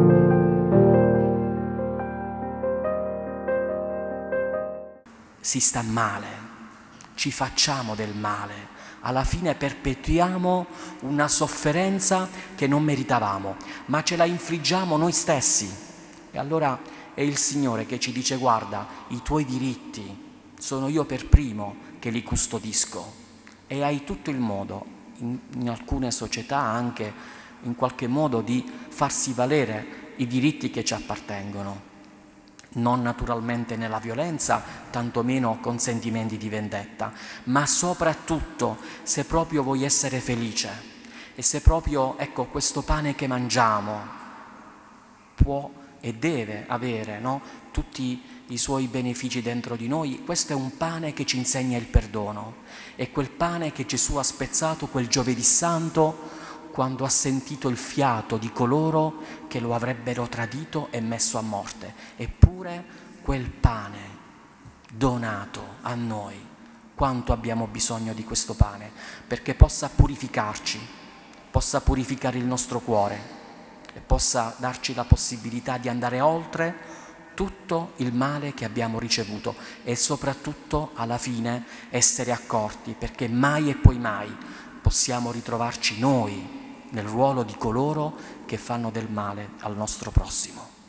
Si sta male, ci facciamo del male, alla fine perpetuiamo una sofferenza che non meritavamo, ma ce la infliggiamo noi stessi. E allora è il Signore che ci dice: guarda, i tuoi diritti sono io per primo che li custodisco, e hai tutto il modo, in alcune società anche in qualche modo, di farsi valere i diritti che ci appartengono. Non naturalmente nella violenza, tantomeno con sentimenti di vendetta, ma soprattutto se proprio vuoi essere felice e se proprio, ecco, questo pane che mangiamo può e deve avere, no, tutti i suoi benefici dentro di noi. Questo è un pane che ci insegna il perdono, è quel pane che Gesù ha spezzato quel giovedì santo quando ha sentito il fiato di coloro che lo avrebbero tradito e messo a morte. Eppure quel pane donato a noi, quanto abbiamo bisogno di questo pane, perché possa purificarci, possa purificare il nostro cuore e possa darci la possibilità di andare oltre tutto il male che abbiamo ricevuto e soprattutto alla fine essere accorti, perché mai e poi mai possiamo ritrovarci noi nel ruolo di coloro che fanno del male al nostro prossimo.